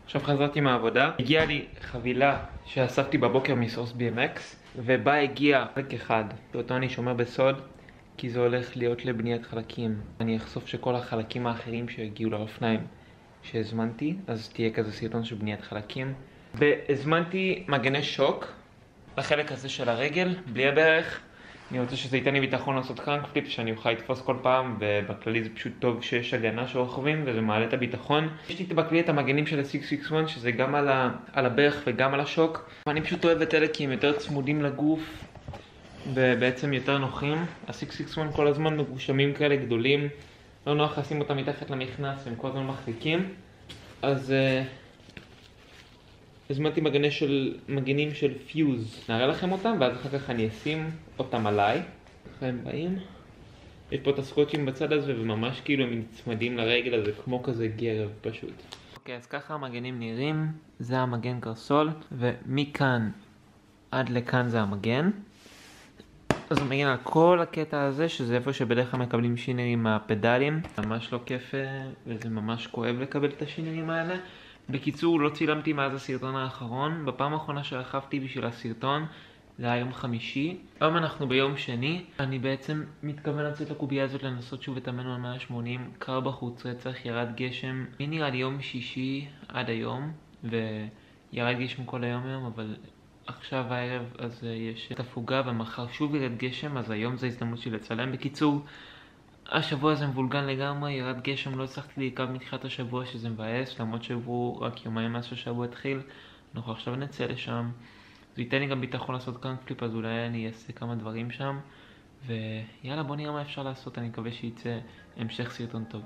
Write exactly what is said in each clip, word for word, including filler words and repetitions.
עכשיו חזרתי מהעבודה, הגיעה לי חבילה שאספתי בבוקר מסורס בי אם אקס, ובה הגיע פרק אחד, ואותו אני שומר בסוד, כי זה הולך להיות לבניית חלקים. אני אחשוף שכל החלקים האחרים שהגיעו לאופניים שהזמנתי, אז תהיה כזה סרטון של בניית חלקים. והזמנתי מגני שוק לחלק הזה של הרגל, בלי הברך. אני רוצה שזה ייתן לי ביטחון לעשות קרנק פליפ, שאני אוכל לתפוס כל פעם, ובכללי זה פשוט טוב שיש הגנה של רוכבים, וזה מעלה את הביטחון. יש לי בכלי את המגנים של ה-שש שש אחת, שזה גם על, ה... על הברך וגם על השוק. אני פשוט אוהב את אלה כי הם יותר צמודים לגוף, ובעצם יותר נוחים. ה-שש שש אחת כל הזמן מגושמים כאלה גדולים, לא נוח לשים אותם מתחת למכנס, הם כל הזמן מחזיקים. אז uh, הזמנתי מגני של, מגנים של פיוז, נראה לכם אותם, ואז אחר כך אני אשים אותם עליי. ככה הם באים. יש פה את הסקוטשים בצד הזה, וממש כאילו הם נצמדים לרגל הזה, כמו כזה גרב פשוט. אוקיי, אז ככה המגנים נראים. זה המגן קרסול, ומכאן עד לכאן זה המגן. אז הוא מגן על כל הקטע הזה, שזה איפה שבדרך כלל מקבלים שינרים מהפדלים. ממש לא כיף, וזה ממש כואב לקבל את השינרים האלה. בקיצור, לא צילמתי מאז הסרטון האחרון. בפעם האחרונה שרכבתי בשביל הסרטון, זה היה יום חמישי. היום אנחנו ביום שני. אני בעצם מתכוון לצאת לקובייה הזאת לנסות שוב את המנוע מאה שמונים. קר בחוץ, רצח, ירד גשם. מי נראה לי יום שישי עד היום, וירד גשם כל היום היום, אבל עכשיו הערב אז יש את הפוגה, ומחר שוב ירד גשם, אז היום זה הזדמנות שלי לצלם. בקיצור, השבוע הזה מבולגן לגמרי, ירד גשם, לא הצלחתי להיכב מתחילת השבוע, שזה מבאס, למרות שעברו רק יומיים מאז שהשבוע התחיל. אנחנו עכשיו נצא לשם, זה ייתן לי גם ביטחון לעשות קרנק פליפ, אז אולי אני אעשה כמה דברים שם, ויאללה, בוא נראה מה אפשר לעשות. אני מקווה שייצא המשך סרטון טוב.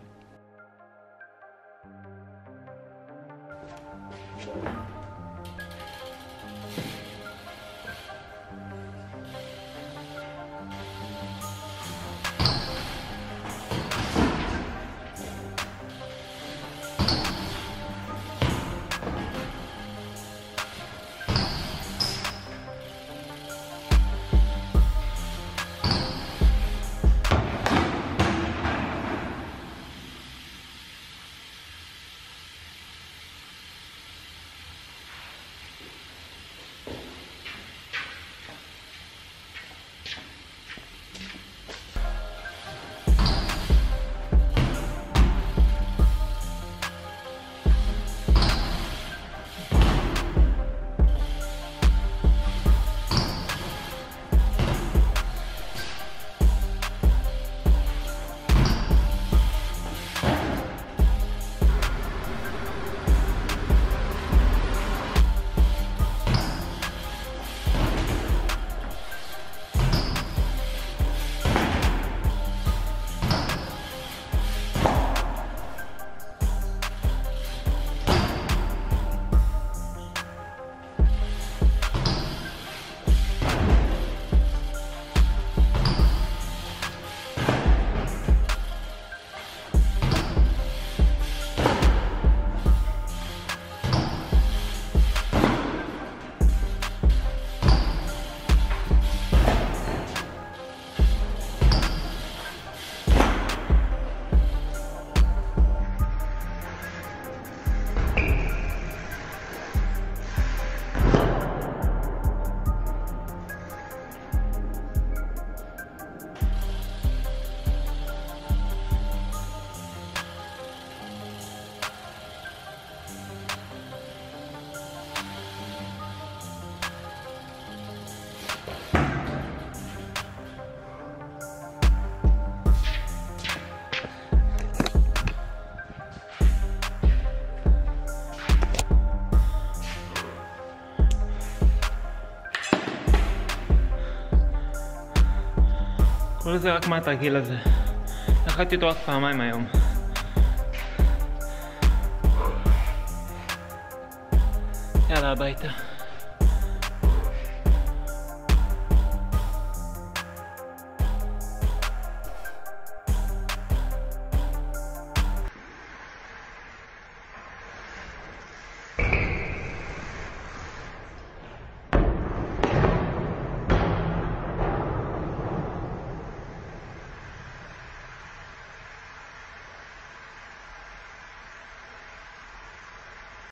כל זה רק מהתרגיל הזה. נחלתי אותו רק פעמיים היום. יאללה, הביתה.